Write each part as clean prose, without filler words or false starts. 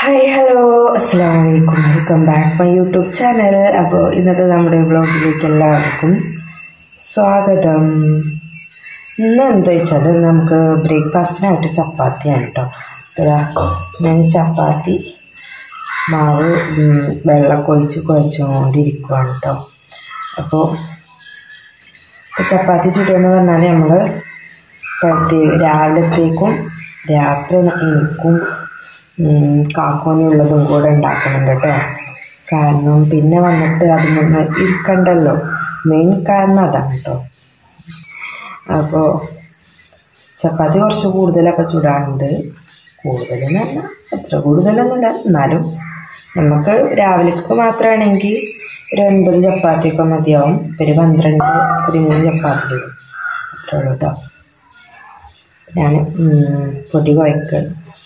Hi hello അസ്സലാമു അലൈക്കും welcome back my YouTube channel. അപ്പോൾ ഇന്നത്തെ നമ്മുടെ വ്ളോഗിലേക്ക് എല്ലാവർക്കും സ്വാഗതം. ഇന്ന് എന്താ വെച്ചാൽ നമുക്ക് ബ്രേക്ക്ഫാസ്റ്റിനായിട്ട് ചപ്പാത്തിയാണ് കേട്ടോ. ഞാൻ ചപ്പാത്തി മാവ് വെള്ളമൊക്കെ ഒഴിച്ച് കുഴച്ചുകൊണ്ടിരിക്കുകയാണ് കേട്ടോ. അപ്പോൾ ചപ്പാത്തി ചുടുകയെന്ന് പറഞ്ഞാൽ നമ്മൾ രാവിലത്തേക്കും രാത്രി എനിക്കും കാക്കോനുള്ളതും കൂടെ ഉണ്ടാക്കുന്നുണ്ട് കേട്ടോ. കാരണം പിന്നെ വന്നിട്ട് അതിനൊന്ന് ഇരിക്കണ്ടല്ലോ, മെയിൻ കാരണം അതാണ് കേട്ടോ. അപ്പോൾ ചപ്പാത്തി കുറച്ച് കൂടുതലൊക്കെ ചുടാറുണ്ട്. കൂടുതലെന്ന് പറഞ്ഞാൽ അത്ര കൂടുതലൊന്നുമില്ല, എന്നാലും നമുക്ക് രാവിലേക്ക് മാത്രമാണെങ്കിൽ ഒരു 9 ചപ്പാത്തിയൊക്കെ മതിയാവും. ഒരു 12-13 ചപ്പാത്തി ചുടും, അത്രേ ഉള്ളൂ കേട്ടോ. ഞാൻ പൊടി കുഴക്കുക.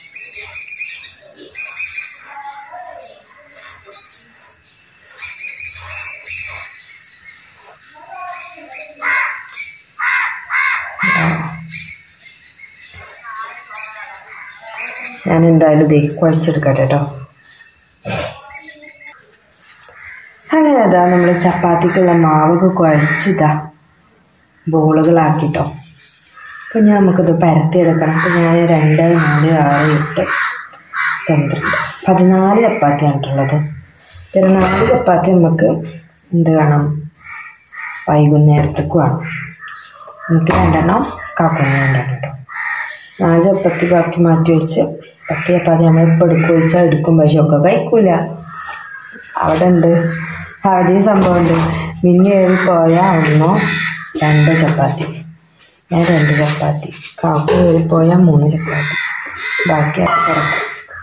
ഞാൻ എന്തായാലും ഇത് കുഴച്ചെടുക്കട്ടെ കേട്ടോ. അങ്ങനെ അതാ നമ്മൾ ചപ്പാത്തിക്കുള്ള മാവൊക്കെ കുഴച്ചിതാ ബോളുകളാക്കിട്ടോ. അപ്പം നമുക്കിത് പരത്തിയെടുക്കണം. അപ്പം ഞാൻ 2, 4, 6, 8, 14 ചപ്പാത്തിയാണ് ഉള്ളത്. പിന്നെ 4 ചപ്പാത്തി നമുക്ക് എന്ത് വേണം, വൈകുന്നേരത്തേക്ക് വേണം. എനിക്ക് 2 കാക്കൊന്നും 2 കേട്ടോ. 4 ചപ്പാത്തി ബാക്കി മാറ്റി വെച്ച് 10 ചപ്പാത്തി നമ്മളിപ്പോൾ എടുക്കുവെച്ചാൽ എടുക്കും, പക്ഷെ ഒക്കെ കഴിക്കൂല. അവിടെ ഉണ്ട്, അവിടെയും സംഭവമുണ്ട്. മിന്നി ഏറി പോയാൽ 1, 2 ചപ്പാത്തി, ഞാൻ 2 ചപ്പാത്തി, കാക്കു ഏറി പോയാൽ 3 ചപ്പാത്തി, ബാക്കി അത് കിടക്കും.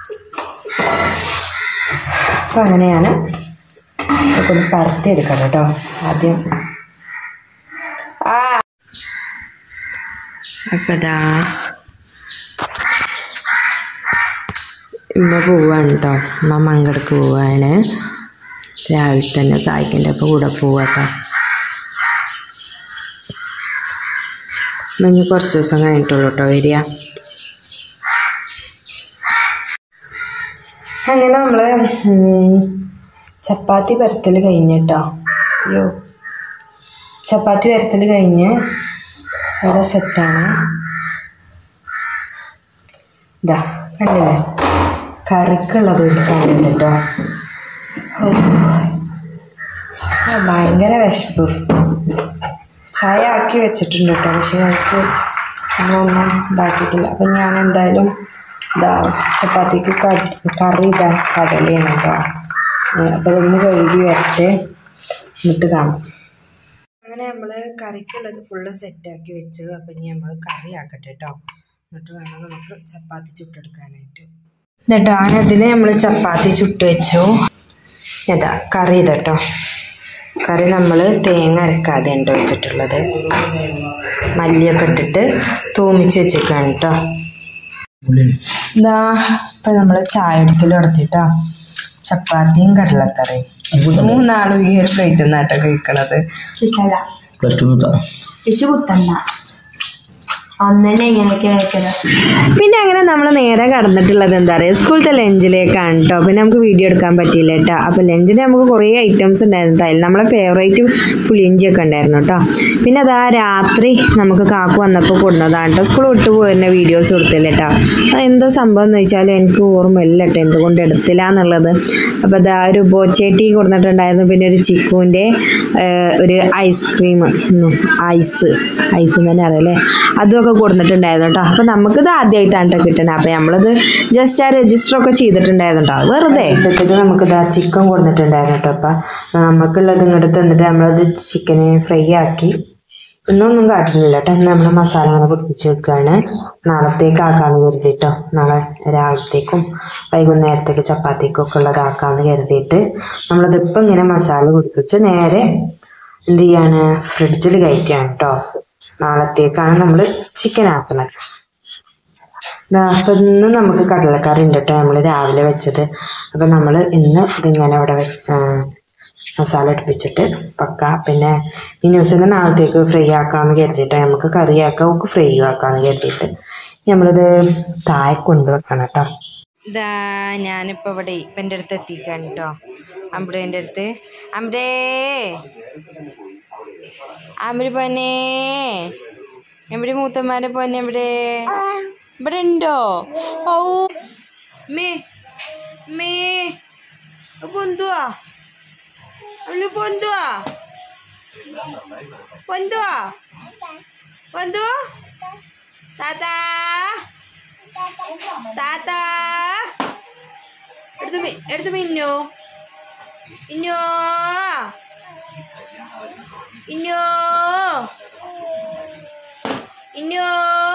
അപ്പം അങ്ങനെയാണ്. ഒക്കെ ഒന്ന് പരത്തി എടുക്കാം കേട്ടോ ആദ്യം. അപ്പം ഇതാ ഉമ്മ പോവാണ് കേട്ടോ. ഉമ്മ മങ്കടക്ക് പോവാണ്. രാവിലെ തന്നെ സായിക്കൻ്റെ അപ്പം കൂടെ പോവാട്ടോ. ഇനി കുറച്ച് ദിവസം കഴിഞ്ഞിട്ടുള്ളൂ കേട്ടോ വരിക. അങ്ങനെ നമ്മൾ ചപ്പാത്തി പരത്തൽ കഴിഞ്ഞിട്ടോ. അയ്യോ, ചപ്പാത്തി പരത്തൽ കഴിഞ്ഞ് അവിടെ സെറ്റാണ്. ഇതാ കണ്ടില്ലേ, കറിക്കുള്ളത് ഒരുക്കാനുണ്ട് കേട്ടോ. ഭയങ്കര വിശപ്പ്. ചായ ആക്കി വെച്ചിട്ടുണ്ട് കേട്ടോ, പക്ഷെ ഞങ്ങൾക്ക് നമ്മളൊന്നും ഇതാക്കിയിട്ടില്ല. അപ്പം ഞാൻ എന്തായാലും ഇതാ ചപ്പാത്തിക്ക് കറി ഇതാ കടലയാണ് കേട്ടോ. അപ്പം അതൊന്ന് കഴുകി വരട്ടെ, എന്നിട്ട് കാണാം. അങ്ങനെ നമ്മൾ കറിക്കുള്ളത് ഫുള്ള് സെറ്റാക്കി വെച്ച്. അപ്പം ഇനി നമ്മൾ കറി ആക്കട്ടെ കേട്ടോ, എന്നിട്ട് വേണം നമുക്ക് ചപ്പാത്തി ചുട്ടെടുക്കാനായിട്ട്. എന്നിട്ടോ അതിൽ നമ്മൾ ചപ്പാത്തി ചുട്ട് വെച്ചു. ഇതാ കറി ഇതട്ടോ. കറി നമ്മൾ തേങ്ങ അരക്കാതെ ഉണ്ട് വെച്ചിട്ടുള്ളത്. മല്ലിയൊക്കെ ഇട്ടിട്ട് തൂമിച്ച് വെച്ചിരിക്കുകയാണ് കേട്ടോ. ഇതാ ഇപ്പം നമ്മൾ ചായ എടുക്കൽ നടത്തിട്ടോ. ചപ്പാത്തിയും കടലക്കറിയും 3 ഈ ഒരു പ്ലേറ്റ് നിന്നാട്ടോ കഴിക്കണത്. പിന്നെ അങ്ങനെ നമ്മൾ നേരെ കടന്നിട്ടുള്ളത് എന്താ പറയുക, സ്കൂളത്തെ ലഞ്ചിലേക്കാണ് കേട്ടോ. പിന്നെ നമുക്ക് വീഡിയോ എടുക്കാൻ പറ്റിയില്ല കേട്ടോ. അപ്പോൾ ലഞ്ചിന് നമുക്ക് കുറേ ഐറ്റംസ് ഉണ്ടായിരുന്നു കേട്ടോ. അതിൽ നമ്മളെ ഫേവറേറ്റ് പുളിയിഞ്ചിയൊക്കെ ഉണ്ടായിരുന്നു കേട്ടോ. പിന്നെ അതാ രാത്രി നമുക്ക് കാക്കു വന്നപ്പോൾ കൊടുന്നതാണ് കേട്ടോ. സ്കൂൾ വിട്ട് പോയിരുന്ന വീഡിയോസ് കൊടുത്തില്ല കേട്ടോ. അതെന്താ സംഭവം എന്ന് വെച്ചാൽ എനിക്ക് ഓർമ്മയില്ല കേട്ടോ എന്തുകൊണ്ട് എടുത്തില്ല എന്നുള്ളത്. അപ്പോൾ അതാ ഒരു ബോച്ചേട്ടി കൊടുത്തിട്ടുണ്ടായിരുന്നു. പിന്നെ ഒരു ചിക്കുവിൻ്റെ ഒരു ഐസ്ക്രീം, ഐസ് തന്നെ അറിയാലേ, അതുമൊക്കെ കൊടുത്തിട്ടുണ്ടായിരുന്നു കേട്ടോ. അപ്പോൾ നമുക്കിത് ആദ്യമായിട്ടാണ് കേട്ടോ കിട്ടണത്. അപ്പോൾ നമ്മളത് ജസ്റ്റ് ആ രജിസ്റ്ററൊക്കെ ചെയ്തിട്ടുണ്ടായിരുന്നു കേട്ടോ, വെറുതെ. ഇപ്പോഴത്തേക്ക് നമുക്കിത് ആ ചിക്കൻ കൊടുത്തിട്ടുണ്ടായിരുന്നു കേട്ടോ. അപ്പം നമുക്കുള്ളത് ഇങ്ങോട്ട് തന്നിട്ട് നമ്മളത് ചിക്കനെ ഫ്രൈ ആക്കി ഒന്നും കാട്ടുന്നില്ല കേട്ടോ. നമ്മൾ മസാലകൾ പൊടിപ്പിച്ച് വെക്കുകയാണ്. നാളത്തേക്ക് ആക്കാമെന്ന് കരുതിയിട്ടോ. നാളെ രാവിലത്തേക്കും വൈകുന്നേരത്തേക്ക് ചപ്പാത്തിക്കൊക്കെ ഉള്ളതാക്കാമെന്ന് കരുതിയിട്ട് നമ്മളിതിപ്പോൾ ഇങ്ങനെ മസാല പൊടിപ്പിച്ച് നേരെ എന്ത് ചെയ്യാണ്, ഫ്രിഡ്ജിൽ കയറ്റിയാണ് കേട്ടോ. നാളത്തേക്കാണ് നമ്മൾ ചിക്കൻ ആക്കുന്നത്. അപ്പം ഇന്ന് നമുക്ക് കടലക്കറി ഉണ്ട് കേട്ടോ, നമ്മൾ രാവിലെ വെച്ചത്. അപ്പം നമ്മൾ ഇന്ന് ഇതിങ്ങനെ അവിടെ മസാല അടുപ്പിച്ചിട്ട് പക്ക. പിന്നെ മിനൂസിനെ നാളത്തേക്ക് ഫ്രൈ ആക്കാമെന്ന് കരുതിയിട്ട്, നമുക്ക് കറി ആക്കാം, ഒക്കെ ഫ്രൈ ആക്കാമെന്ന് കരുതിയിട്ട് നമ്മളിത് താഴെ കൊണ്ടുവെക്കണം കേട്ടോ. ഇതാ ഞാനിപ്പോൾ ഇവിടെ ഇപ്പൻ്റെ അടുത്ത് എത്തിക്കാണ് കേട്ടോ. അമ്പുടേൻ്റെ അടുത്ത്. അമ്പടേ അമ്പര് പോന്നെ എവിടെ മൂത്തന്മാരെ പോന്നെ എവിടെ ഇവിടെ ഉണ്ടോ? ഓ മേ മേ പൊന്തുവാ അവള് പൊന്തുവാ പൊന്തുവാ പൊന്തു താത്താ താത്താ എടുത്ത് മിന്നു ഇന്നോ ഇന്നോ ഇന്നോ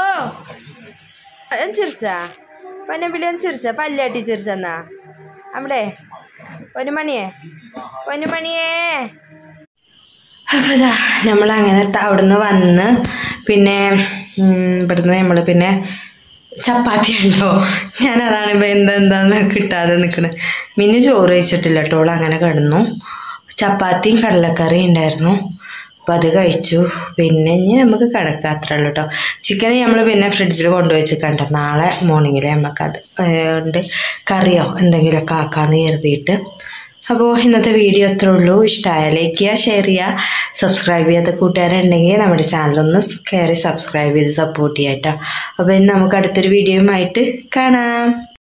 ചിരിച്ചാ പന്നപ്പിള്ളി ചിരിച്ച പല്ലാട്ടി ചിരിച്ചെന്നാ അവിടെ പൊന്നുമണിയേ പൊന്നുമണിയേ. അപ്പോൾ ഇതാ നമ്മളങ്ങനെ അവിടുന്ന് വന്ന് പിന്നെ ഇവിടുന്ന് നമ്മൾ പിന്നെ ചപ്പാത്തി ഉണ്ടോ ഞാനതാണ് ഇപ്പോൾ എന്താന്ന് കിട്ടാതെ നിൽക്കുന്നത്. മിന്നു ചോറ് കഴിച്ചിട്ടില്ല കേട്ടോ. അങ്ങനെ കിടന്നു. ചപ്പാത്തിയും കടലക്കറിയും ഉണ്ടായിരുന്നു. അപ്പം അത് കഴിച്ചു. പിന്നെ ഇനി നമുക്ക് കിടക്കാം അത്രേ ഉള്ളൂ കേട്ടോ. ചിക്കൻ നമ്മൾ പിന്നെ ഫ്രിഡ്ജിൽ കൊണ്ടുവച്ചിട്ടുണ്ട്. നാളെ മോർണിംഗിൽ നമുക്കത് ഉണ്ട് കറിയോ എന്തെങ്കിലുമൊക്കെ ആക്കാമെന്ന് കരുതിയിട്ട്. അപ്പോൾ ഇന്നത്തെ വീഡിയോ അത്രേ ഉള്ളൂ. ഇഷ്ടമായ ലൈക്ക് ചെയ്യുക, ഷെയർ ചെയ്യുക, സബ്സ്ക്രൈബ് ചെയ്യാത്ത കൂട്ടുകാരുണ്ടെങ്കിൽ നമ്മുടെ ചാനലൊന്ന് കയറി സബ്സ്ക്രൈബ് ചെയ്ത് സപ്പോർട്ട് ചെയ്യാം കേട്ടോ. അപ്പോൾ ഇന്ന് നമുക്ക് അടുത്തൊരു വീഡിയോയുമായിട്ട് കാണാം.